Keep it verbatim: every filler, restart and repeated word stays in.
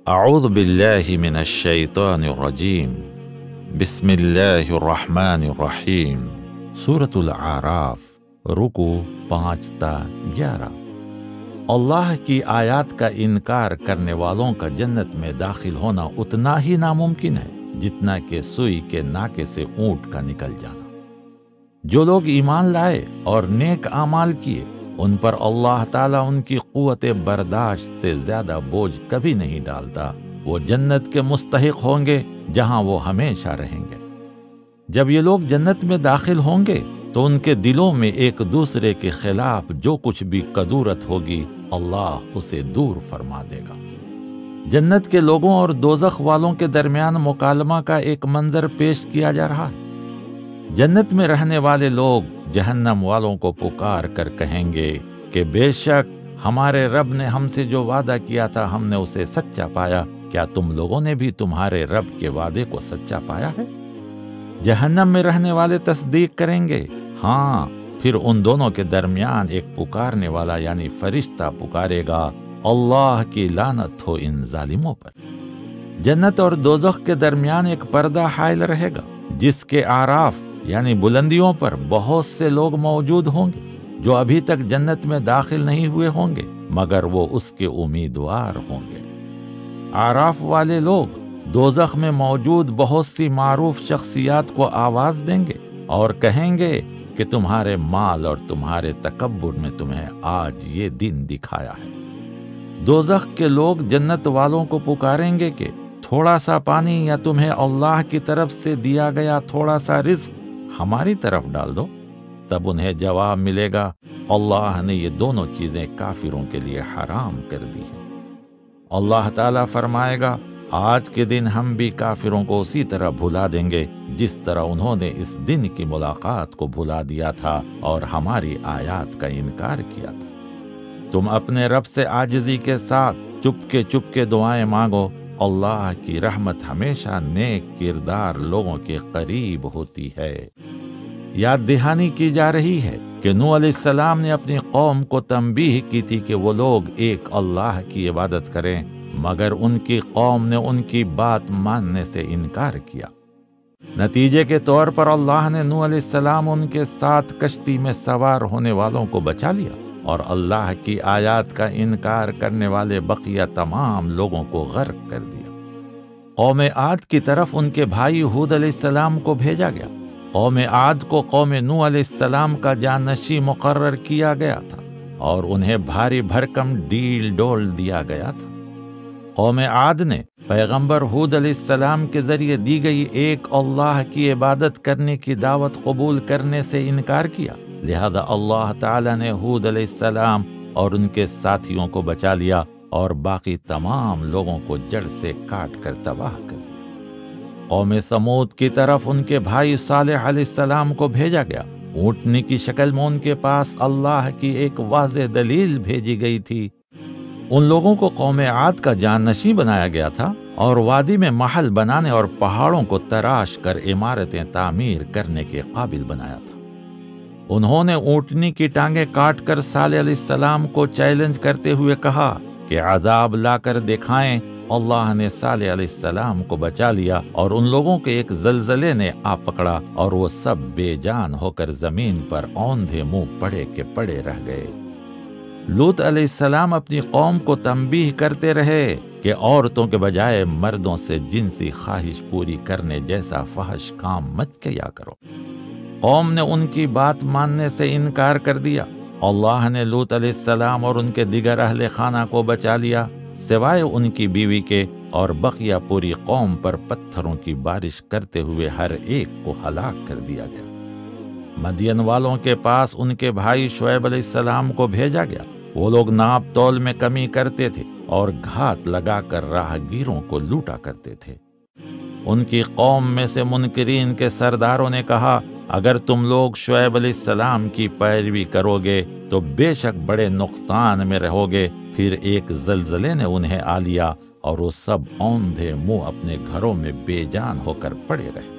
اعوذ باللہ من الشیطان الرجیم بسم اللہ الرحمن الرحیم سورۃ العراف رکو پانچ تا گیارہ۔ اللہ کی آیات کا انکار کرنے والوں کا جنت میں داخل ہونا اتنا ہی ناممکن ہے جتنا کہ سوئی کے ناکے سے اونٹ کا نکل جانا۔ جو لوگ ایمان لائے اور نیک اعمال کیے ان پر اللہ تعالیٰ ان کی قوت برداشت سے زیادہ بوجھ کبھی نہیں ڈالتا۔ وہ جنت کے مستحق ہوں گے جہاں وہ ہمیشہ رہیں گے۔ جب یہ لوگ جنت میں داخل ہوں گے تو ان کے دلوں میں ایک دوسرے کے خلاف جو کچھ بھی کدورت ہوگی اللہ اسے دور فرما دے گا۔ جنت کے لوگوں اور دوزخ والوں کے درمیان مکالمہ کا ایک منظر پیش کیا جا رہا ہے۔ جنت میں رہنے والے لوگ جہنم والوں کو پکار کر کہیں گے کہ بے شک ہمارے رب نے ہم سے جو وعدہ کیا تھا ہم نے اسے سچا پایا، کیا تم لوگوں نے بھی تمہارے رب کے وعدے کو سچا پایا ہے؟ جہنم میں رہنے والے تصدیق کریں گے ہاں، پھر ان دونوں کے درمیان ایک پکارنے والا یعنی فرشتہ پکارے گا اللہ کی لعنت ہو ان ظالموں پر۔ جنت اور دوزخ کے درمیان ایک پردہ حائل رہے گا جس کے اعراف یعنی بلندیوں پر بہت سے لوگ موجود ہوں گے جو ابھی تک جنت میں داخل نہیں ہوئے ہوں گے مگر وہ اس کے امیدوار ہوں گے۔ اعراف والے لوگ دوزخ میں موجود بہت سی معروف شخصیات کو آواز دیں گے اور کہیں گے کہ تمہارے مال اور تمہارے تکبر میں تمہیں آج یہ دن دکھایا ہے۔ دوزخ کے لوگ جنت والوں کو پکاریں گے کہ تھوڑا سا پانی یا تمہیں اللہ کی طرف سے دیا گیا تھوڑا سا رزق ہماری طرف ڈال دو۔ تب انہیں جواب ملے گا اللہ نے یہ دونوں چیزیں کافروں کے لیے حرام کر دی ہیں۔ اللہ تعالیٰ فرمائے گا آج کے دن ہم بھی کافروں کو اسی طرح بھلا دیں گے جس طرح انہوں نے اس دن کی ملاقات کو بھلا دیا تھا اور ہماری آیات کا انکار کیا تھا۔ تم اپنے رب سے عاجزی کے ساتھ چپکے چپکے دعائیں مانگو، اللہ کی رحمت ہمیشہ نیک کردار لوگوں کے قریب ہوتی ہے۔ یاد دہانی کی جا رہی ہے کہ نوح علیہ السلام نے اپنی قوم کو تنبیہ کی تھی کہ وہ لوگ ایک اللہ کی عبادت کریں، مگر ان کی قوم نے ان کی بات ماننے سے انکار کیا۔ نتیجے کے طور پر اللہ نے نوح علیہ السلام ان کے ساتھ کشتی میں سوار ہونے والوں کو بچا لیا اور اللہ کی آیات کا انکار کرنے والے بقیہ تمام لوگوں کو غرق کر دیا۔ قوم عاد کی طرف ان کے بھائی ہود علیہ السلام کو بھیجا گیا۔ قوم عاد کو قوم نوح علیہ السلام کا جانشین مقرر کیا گیا تھا اور انہیں بھاری بھرکم ڈیل ڈول دیا گیا تھا۔ قوم عاد نے پیغمبر ہود علیہ السلام کے ذریعے دی گئی ایک اللہ کی عبادت کرنے کی دعوت قبول کرنے سے انکار کیا، لہذا اللہ تعالیٰ نے ہود علیہ السلام اور ان کے ساتھیوں کو بچا لیا اور باقی تمام لوگوں کو جڑ سے کاٹ کر تباہ کر دیا۔ قوم ثمود کی طرف ان کے بھائی صالح علیہ السلام کو بھیجا گیا۔ اونٹنی کی شکل میں ان کے پاس اللہ کی ایک واضح دلیل بھیجی گئی تھی۔ ان لوگوں کو قوم عاد کا جانشین بنایا گیا تھا اور وادی میں محل بنانے اور پہاڑوں کو تراش کر عمارتیں تعمیر کرنے کے قابل بنایا تھا۔ انہوں نے اونٹنی کی ٹانگیں کاٹ کر صالح علیہ السلام کو چیلنج کرتے ہوئے کہا کہ عذاب لا کر دکھائیں۔ اللہ نے صالح علیہ السلام کو بچا لیا اور ان لوگوں کے ایک زلزلے نے آ پکڑا اور وہ سب بے جان ہو کر زمین پر اوندھے منہ پڑے کے پڑے رہ گئے۔ لوط علیہ السلام اپنی قوم کو تنبیہ کرتے رہے کہ عورتوں کے بجائے مردوں سے جنسی خواہش پوری کرنے جیسا فحش کام مت کیا کرو۔ قوم نے ان کی بات ماننے سے انکار کر دیا۔ اللہ نے لوط علیہ السلام اور ان کے دیگر اہل خانہ کو بچا لیا سوائے ان کی بیوی کے، اور بقیہ پوری قوم پر پتھروں کی بارش کرتے ہوئے ہر ایک کو ہلاک کر دیا گیا۔ مدین والوں کے پاس ان کے بھائی شعیب علیہ السلام کو بھیجا گیا۔ وہ لوگ ناپ تول میں کمی کرتے تھے اور گھات لگا کر راہ گیروں کو لوٹا کرتے تھے۔ ان کی قوم میں سے منکرین کے سرداروں نے کہا اگر تم لوگ شعیب علیہ السلام کی پیروی کرو گے تو بے شک بڑے نقصان میں رہو گے۔ پھر ایک زلزلے نے انہیں آ لیا اور وہ سب اوندھے منہ اپنے گھروں میں بے جان ہو کر پڑے رہے۔